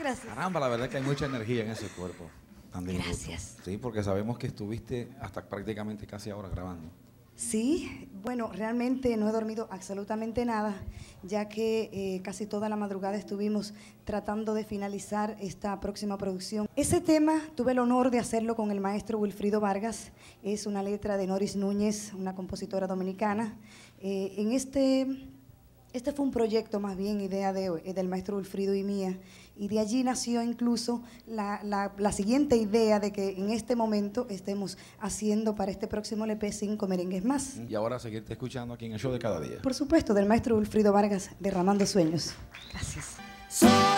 gracias. Caramba, la verdad es que hay mucha energía en ese cuerpo. Gracias. Sí, porque sabemos que estuviste hasta prácticamente casi ahora grabando. Sí, bueno, realmente no he dormido absolutamente nada, ya que casi toda la madrugada estuvimos tratando de finalizar esta próxima producción. Ese tema tuve el honor de hacerlo con el maestro Wilfrido Vargas, es una letra de Noris Núñez, una compositora dominicana. Este fue un proyecto, más bien idea del maestro Wilfrido y mía, y de allí nació incluso la siguiente idea de que en este momento estemos haciendo para este próximo LP 5 merengues más. Y ahora seguirte escuchando aquí en el show de cada día. Por supuesto, del maestro Wilfrido Vargas, Derramando Sueños. Gracias.